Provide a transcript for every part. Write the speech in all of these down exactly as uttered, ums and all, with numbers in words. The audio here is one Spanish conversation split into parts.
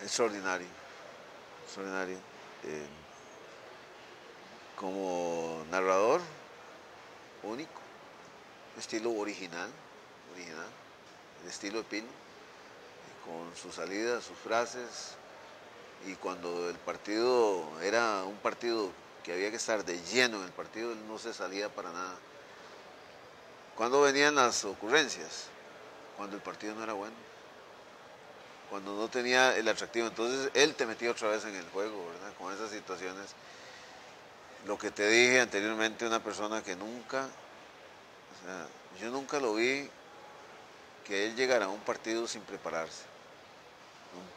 extraordinario, extraordinario. Eh, como narrador, único, estilo original, original, el estilo de Pino, con sus salidas, sus frases, y cuando el partido era un partido que había que estar de lleno en el partido, él no se salía para nada. Cuando venían las ocurrencias, cuando el partido no era bueno, cuando no tenía el atractivo, entonces él te metía otra vez en el juego, ¿verdad? Con esas situaciones. Lo que te dije anteriormente, una persona que nunca, o sea, yo nunca lo vi que él llegara a un partido sin prepararse, nunca.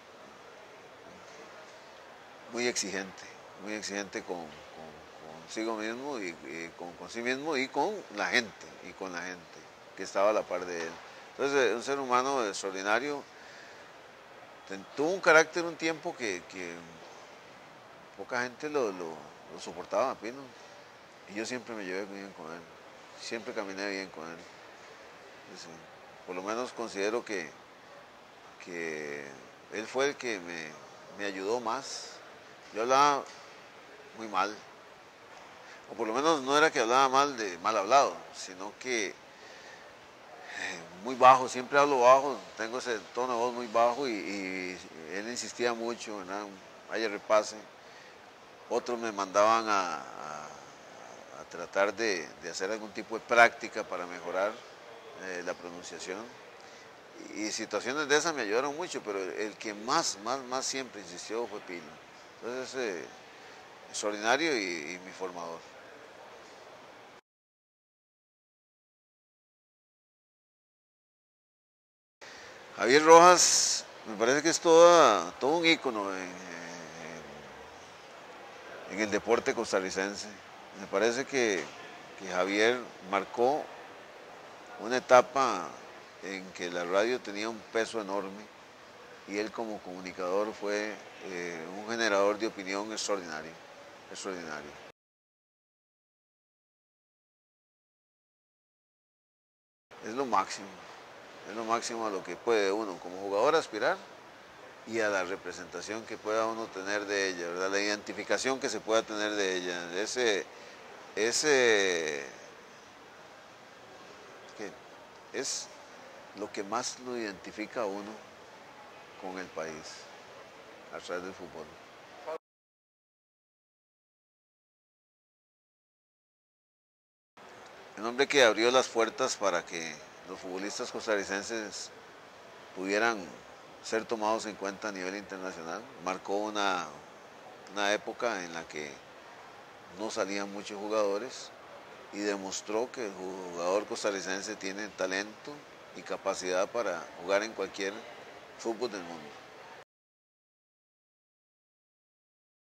Muy exigente, muy exigente con, con consigo mismo y, y con, con sí mismo y con la gente, y con la gente que estaba a la par de él. Entonces, un ser humano extraordinario, tuvo un carácter un tiempo que, que poca gente lo, lo, lo soportaba, Pino, y yo siempre me llevé bien con él, siempre caminé bien con él. Sí, por lo menos considero que, que él fue el que me, me ayudó más. Yo hablaba muy mal, o por lo menos no era que hablaba mal de mal hablado, sino que eh, muy bajo, siempre hablo bajo, tengo ese tono de voz muy bajo y, y él insistía mucho, ¿verdad? Vaya repase. Otros me mandaban a, a, a tratar de, de, hacer algún tipo de práctica para mejorar eh, la pronunciación. Y situaciones de esas me ayudaron mucho, pero el que más, más, más siempre insistió fue Pino. Entonces, eh, extraordinario y, y mi formador. Javier Rojas, me parece que es toda, todo un ícono en, en, en el deporte costarricense. Me parece que, que Javier marcó una etapa en que la radio tenía un peso enorme y él como comunicador fue eh, un generador de opinión extraordinario, extraordinario. Es lo máximo, es lo máximo a lo que puede uno como jugador aspirar y a la representación que pueda uno tener de ella, ¿verdad? La identificación que se pueda tener de ella, ese, ese que es lo que más lo identifica a uno con el país a través del fútbol. Un hombre que abrió las puertas para que los futbolistas costarricenses pudieran ser tomados en cuenta a nivel internacional. Marcó una, una época en la que no salían muchos jugadores y demostró que el jugador costarricense tiene talento y capacidad para jugar en cualquier fútbol del mundo.